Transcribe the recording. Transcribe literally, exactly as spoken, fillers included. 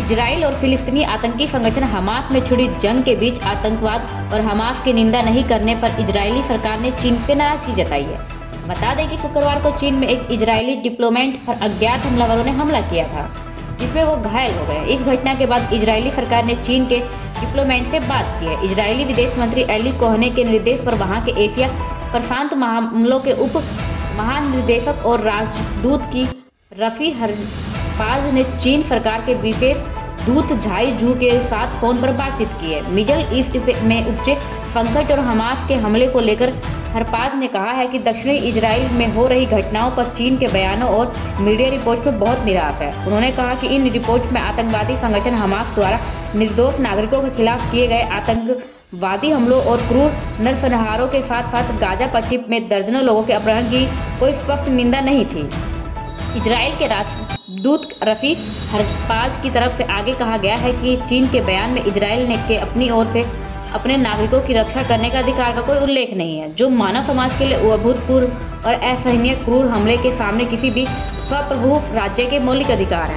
Israel और फिलिस्तीनी आतंकी संगठन हमास में छिड़ी जंग के बीच आतंकवाद और हमास की निंदा नहीं करने पर इजरायली सरकार ने चीन पे नाराजगी जताई है। बता दें कि शुक्रवार को चीन में एक इजरायली डिप्लोमेट पर अज्ञात हमलावरों ने हमला किया था, जिसमें वो घायल हो गए। इस घटना के बाद इजरायली सरकार ने चीन के डिप्लोमेट से बात की है। इजरायली विदेश मंत्री एली कोहने के निर्देश पर वहां के एशिया प्रशांत मामलों के उप महानिदेशक और राजदूत की रफी हरपाज ने चीन सरकार के विशेष दूत झाई जू के साथ फोन पर बातचीत की है। मिडल ईस्ट में उपजे संकट और हमास के हमले को लेकर हरपाज ने कहा है कि दक्षिणी इजराइल में हो रही घटनाओं पर चीन के बयानों और मीडिया रिपोर्ट्स में बहुत निराश है। उन्होंने कहा कि इन रिपोर्ट्स में आतंकवादी संगठन हमास द्वारा निर्दोष नागरिकों के खिलाफ किए गए आतंकवादी हमलों और क्रूर नरसंहारों के साथ साथ गाजा पट्टी में दर्जनों लोगों के अपहरण की कोई स्पष्ट निंदा नहीं थी। इजराइल के राजदूत रफी हरपाज की तरफ से आगे कहा गया है कि चीन के बयान में इजराइल ने के अपनी ओर से अपने नागरिकों की रक्षा करने का अधिकार का कोई उल्लेख नहीं है, जो मानव समाज के लिए अभूतपूर्व और असहनीय क्रूर हमले के सामने किसी भी स्वप्रभु राज्य के मौलिक अधिकार है।